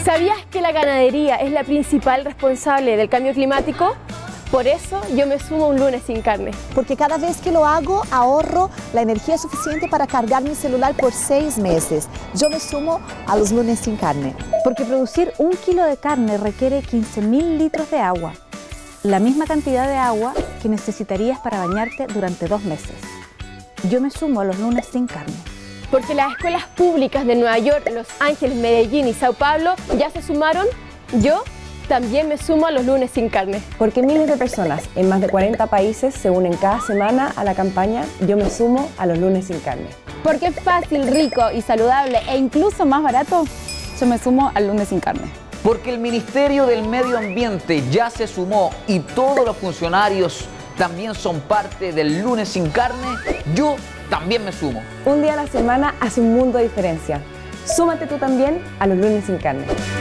¿Sabías que la ganadería es la principal responsable del cambio climático? Por eso yo me sumo a un lunes sin carne. Porque cada vez que lo hago ahorro la energía suficiente para cargar mi celular por 6 meses. Yo me sumo a los lunes sin carne. Porque producir 1 kilo de carne requiere 15.000 litros de agua, la misma cantidad de agua que necesitarías para bañarte durante 2 meses. Yo me sumo a los lunes sin carne. Porque las escuelas públicas de Nueva York, Los Ángeles, Medellín y Sao Paulo ya se sumaron, yo también me sumo a los lunes sin carne. Porque miles de personas en más de 40 países se unen cada semana a la campaña Yo me sumo a los lunes sin carne. Porque es fácil, rico y saludable e incluso más barato, yo me sumo al lunes sin carne. Porque el Ministerio del Medio Ambiente ya se sumó y todos los funcionarios también son parte del lunes sin carne, yo también me sumo. Un día a la semana hace un mundo de diferencia. Súmate tú también a los lunes sin carne.